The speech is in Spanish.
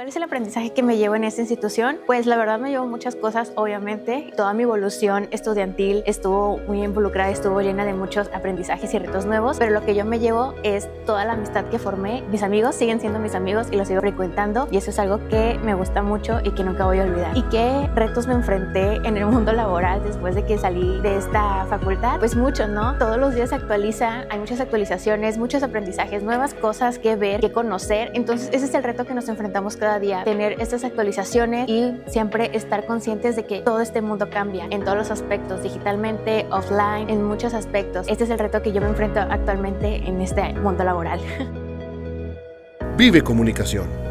¿Cuál es el aprendizaje que me llevo en esta institución? Pues la verdad me llevo muchas cosas, obviamente. Toda mi evolución estudiantil estuvo muy involucrada, estuvo llena de muchos aprendizajes y retos nuevos, pero lo que yo me llevo es toda la amistad que formé. Mis amigos siguen siendo mis amigos y los sigo frecuentando, y eso es algo que me gusta mucho y que nunca voy a olvidar. ¿Y qué retos me enfrenté en el mundo laboral después de que salí de esta facultad? Pues mucho, ¿no? Todos los días se actualiza, hay muchas actualizaciones, muchos aprendizajes, nuevas cosas que ver, que conocer. Entonces ese es el reto que nos enfrentamos cada día, tener estas actualizaciones y siempre estar conscientes de que todo este mundo cambia en todos los aspectos, digitalmente, offline, en muchos aspectos. Este es el reto que yo me enfrento actualmente en este mundo laboral. Vive Comunicación.